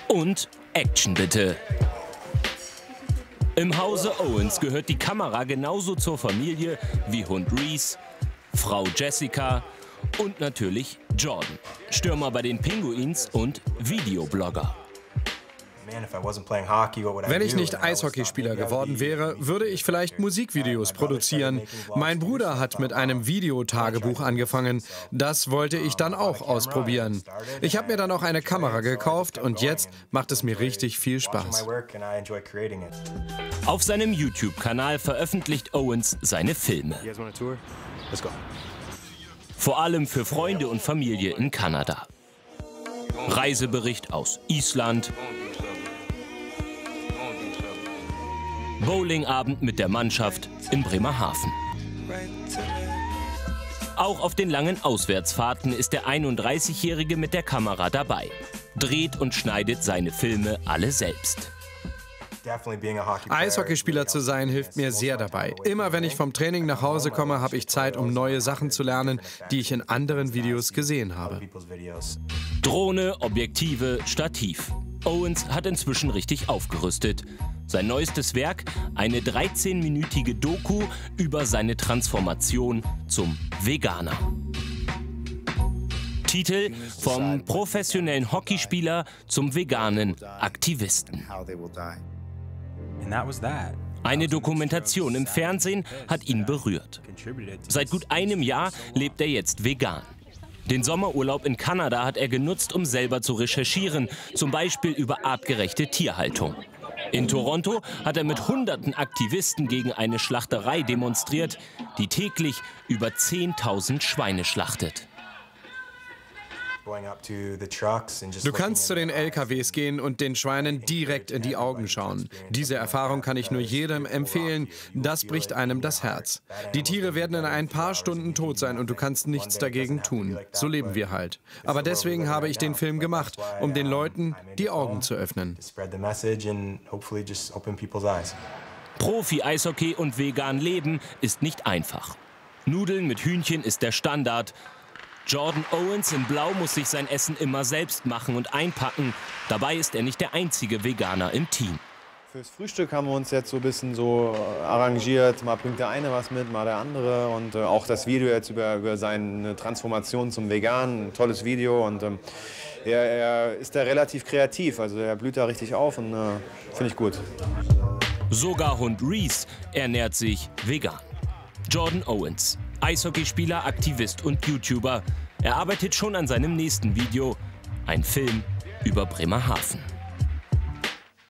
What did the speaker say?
Und Action bitte. Im Hause Owens gehört die Kamera genauso zur Familie wie Hund Reese, Frau Jessica und natürlich Jordan, Stürmer bei den Pinguins und Videoblogger. Wenn ich nicht Eishockeyspieler geworden wäre, würde ich vielleicht Musikvideos produzieren. Mein Bruder hat mit einem Videotagebuch angefangen. Das wollte ich dann auch ausprobieren. Ich habe mir dann auch eine Kamera gekauft und jetzt macht es mir richtig viel Spaß. Auf seinem YouTube-Kanal veröffentlicht Owens seine Filme. Vor allem für Freunde und Familie in Kanada. Reisebericht aus Island. Bowlingabend mit der Mannschaft in Bremerhaven. Auch auf den langen Auswärtsfahrten ist der 31-Jährige mit der Kamera dabei. Dreht und schneidet seine Filme alle selbst. Eishockeyspieler zu sein, hilft mir sehr dabei. Immer wenn ich vom Training nach Hause komme, habe ich Zeit, um neue Sachen zu lernen, die ich in anderen Videos gesehen habe. Drohne, Objektive, Stativ. Owens hat inzwischen richtig aufgerüstet. Sein neuestes Werk, eine 13-minütige Doku über seine Transformation zum Veganer. Titel: Vom professionellen Hockeyspieler zum veganen Aktivisten. Eine Dokumentation im Fernsehen hat ihn berührt. Seit gut einem Jahr lebt er jetzt vegan. Den Sommerurlaub in Kanada hat er genutzt, um selber zu recherchieren, zum Beispiel über artgerechte Tierhaltung. In Toronto hat er mit hunderten Aktivisten gegen eine Schlachterei demonstriert, die täglich über 10.000 Schweine schlachtet. Du kannst zu den LKWs gehen und den Schweinen direkt in die Augen schauen. Diese Erfahrung kann ich nur jedem empfehlen. Das bricht einem das Herz. Die Tiere werden in ein paar Stunden tot sein und du kannst nichts dagegen tun. So leben wir halt. Aber deswegen habe ich den Film gemacht, um den Leuten die Augen zu öffnen. Profi-Eishockey und vegan leben ist nicht einfach. Nudeln mit Hühnchen ist der Standard. Jordan Owens in Blau muss sich sein Essen immer selbst machen und einpacken. Dabei ist er nicht der einzige Veganer im Team. Fürs Frühstück haben wir uns jetzt so ein bisschen so arrangiert. Mal bringt der eine was mit, mal der andere. Und auch das Video jetzt über seine Transformation zum Vegan, ein tolles Video. Und er ist da relativ kreativ, also er blüht da richtig auf und finde ich gut. Sogar Hund Reese ernährt sich vegan. Jordan Owens, Eishockeyspieler, Aktivist und YouTuber. Er arbeitet schon an seinem nächsten Video, ein Film über Bremerhaven.